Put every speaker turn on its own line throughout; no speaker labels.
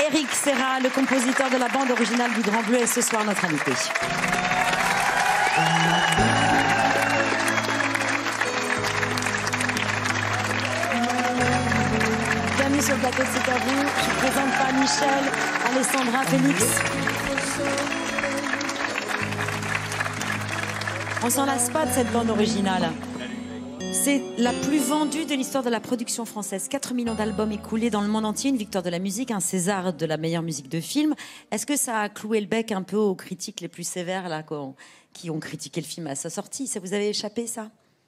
Éric Serra, le compositeur de la bande originale du Grand Bleu, est ce soir notre invité. Bienvenue sur le plateau de C'est à vous. Je vous présente pas Michel, Alessandra, Félix. On s'en lasse pas de cette bande originale. C'est la plus vendue de l'histoire de la production française. 4 millions d'albums écoulés dans le monde entier, une victoire de la musique, un César de la meilleure musique de film. Est-ce que ça a cloué le bec un peu aux critiques les plus sévères là, qui ont critiqué le film à sa sortie? Ça vous avait échappé, ça?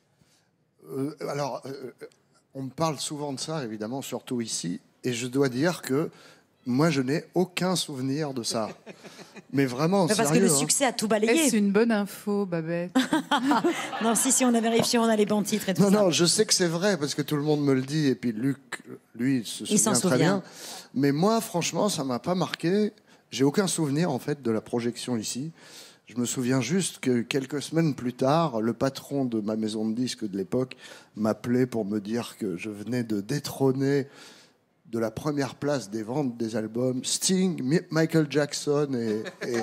On me parle souvent de ça, évidemment, surtout ici. Et je dois dire que moi, je n'ai aucun souvenir de ça. Mais vraiment,
parce
sérieux,
que le succès a tout balayé.
C'est une bonne info, Babette.
Non, si, on a vérifié, on a les bons titres et tout ça.
Non, je sais que c'est vrai, parce que tout le monde me le dit. Et puis Luc, lui, il se souvient très bien. Mais moi, franchement, ça m'a pas marqué. J'ai aucun souvenir, en fait, de la projection ici. Je me souviens juste que quelques semaines plus tard, le patron de ma maison de disques de l'époque m'appelait pour me dire que je venais de détrôner de la première place des ventes des albums Sting, Michael Jackson et...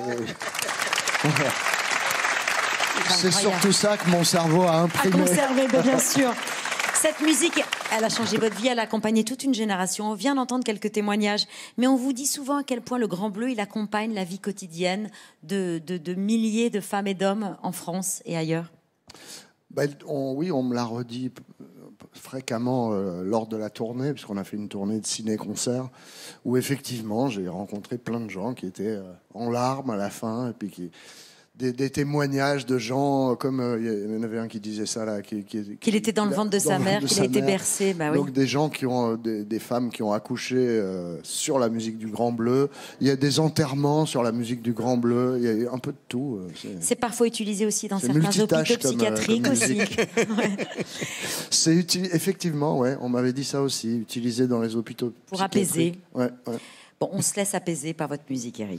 C'est surtout ça que mon cerveau a imprimé.
À conserver, bien sûr. Cette musique, elle a changé votre vie, elle a accompagné toute une génération. On vient d'entendre quelques témoignages, mais on vous dit souvent à quel point le Grand Bleu, il accompagne la vie quotidienne de milliers de femmes et d'hommes en France et ailleurs.
Oui, on me l'a redit fréquemment lors de la tournée, puisqu'on a fait une tournée de ciné-concert, où effectivement, j'ai rencontré plein de gens qui étaient en larmes à la fin, et puis des témoignages de gens, comme il y en avait un qui disait ça là,
qu'il était dans le ventre de sa mère, qu'il a été bercé. Bah oui.
Donc des gens qui ont des femmes qui ont accouché sur la musique du Grand Bleu. Il y a des enterrements sur la musique du Grand Bleu. Il y a un peu de tout.
C'est parfois utilisé aussi dans certains hôpitaux psychiatriques aussi. Ouais.
C'est effectivement, ouais, on m'avait dit ça aussi, utilisé dans les hôpitaux
pour apaiser.
Ouais.
Bon, on se laisse apaiser par votre musique, Éric.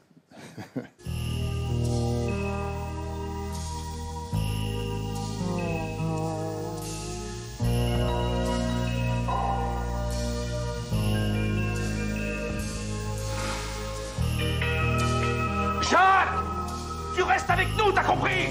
Jacques! Tu restes avec nous, t'as compris?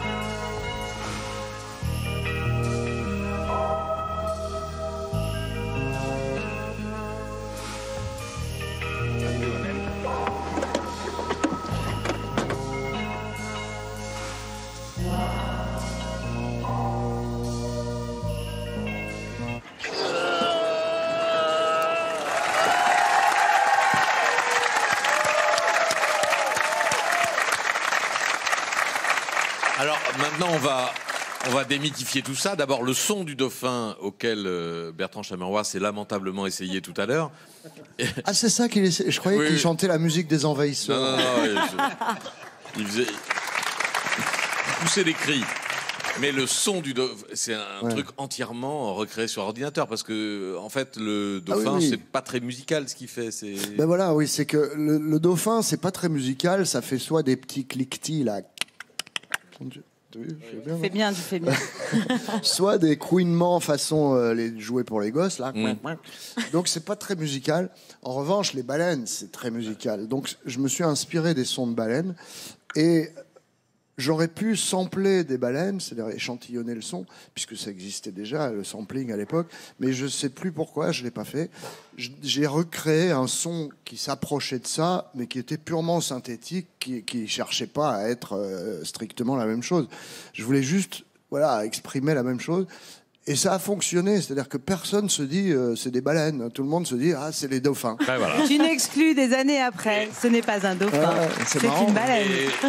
Alors maintenant, on va démythifier tout ça. D'abord, le son du dauphin auquel Bertrand Chameroy s'est lamentablement essayé tout à l'heure.
Ah, c'est ça qu'il essayait. Je croyais qu'il chantait la musique des envahisseurs.
Non, il poussait des cris. Mais le son du dauphin, c'est un truc entièrement recréé sur ordinateur, parce que en fait, le dauphin, c'est pas très musical ce qu'il fait.
Ben voilà, oui, c'est que le dauphin, c'est pas très musical. Ça fait soit des petits cliquetis là.
Tu fais bien.
Soit des couinements façon les jouer pour les gosses là. Donc c'est pas très musical. En revanche, les baleines, c'est très musical. Donc je me suis inspiré des sons de baleines et j'aurais pu sampler des baleines, c'est-à-dire échantillonner le son, puisque ça existait déjà, le sampling à l'époque, mais je ne sais plus pourquoi, je ne l'ai pas fait. J'ai recréé un son qui s'approchait de ça, mais qui était purement synthétique, qui ne cherchait pas à être strictement la même chose. Je voulais juste exprimer la même chose. Et ça a fonctionné, c'est-à-dire que personne se dit c'est des baleines, tout le monde se dit c'est les dauphins.
Ouais, voilà.
Tu n'exclus des années après, ce n'est pas un dauphin, c'est une baleine.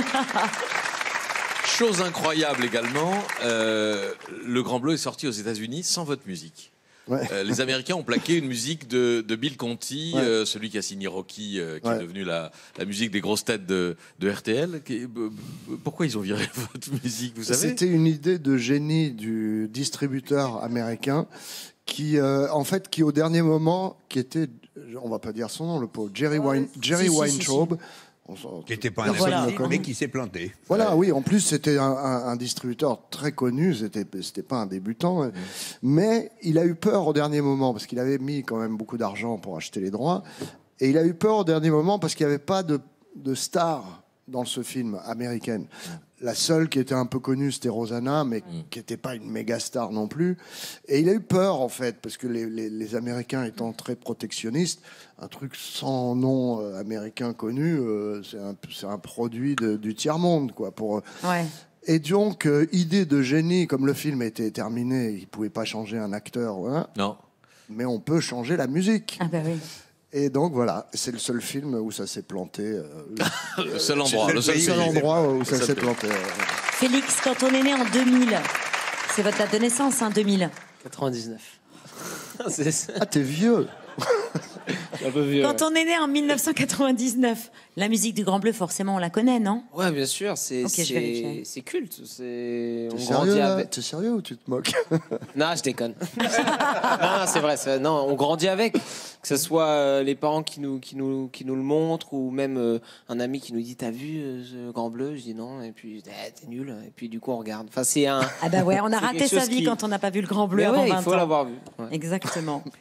Chose incroyable également, le Grand Bleu est sorti aux États-Unis sans votre musique.
Ouais.
Les Américains ont plaqué une musique de Bill Conti, celui qui a signé Rocky, qui est devenu la musique des grosses têtes de RTL. Pourquoi ils ont viré votre musique, vous savez?
C'était une idée de génie du distributeur américain qui au dernier moment, qui était, on va pas dire son nom, le pauvre Jerry Weintraub.
Qui n'était pas un artiste, mais qui s'est planté.
Voilà, oui, en plus c'était un distributeur très connu, c'était pas un débutant, mais il a eu peur au dernier moment, parce qu'il avait mis quand même beaucoup d'argent pour acheter les droits, Et il a eu peur au dernier moment parce qu'il n'y avait pas de star dans ce film américaine. La seule qui était un peu connue, c'était Rosanna, mais qui n'était pas une méga star non plus. Et il a eu peur, en fait, parce que les Américains étant très protectionnistes, un truc sans nom américain connu, c'est un produit du tiers-monde, quoi.
Ouais.
Et donc, idée de génie, comme le film était terminé, il ne pouvait pas changer un acteur, hein,
Non.
mais on peut changer la musique.
Ah bah oui.
Et donc voilà, c'est le seul film où ça s'est planté.
Le seul endroit.
Le seul endroit où ça s'est planté.
Félix, quand on est né en 2000, c'est votre date de naissance, hein, 2000.
99.
Ah, t'es vieux.
Un peu vieux.
Quand on est né en 1999, la musique du Grand Bleu, forcément, on la connaît, non?
Ouais, bien sûr, c'est
je vérifie.
c'est culte. On
T'es
grandit
sérieux,
avec.
T'es sérieux ou tu te moques?
Non, je déconne. non, c'est vrai. Non, on grandit avec. Que ce soit les parents qui nous le montrent ou même un ami qui nous dit t'as vu ce Grand Bleu? Je dis non et puis t'es nul et puis du coup on regarde. Enfin c'est un.
Ah bah ouais, on a
c'est
raté
quelque
sa
chose
vie quand on n'a pas vu le Grand Bleu
Mais
avant
ouais,
20 ans.
il faut l'avoir vu. Ouais.
Exactement.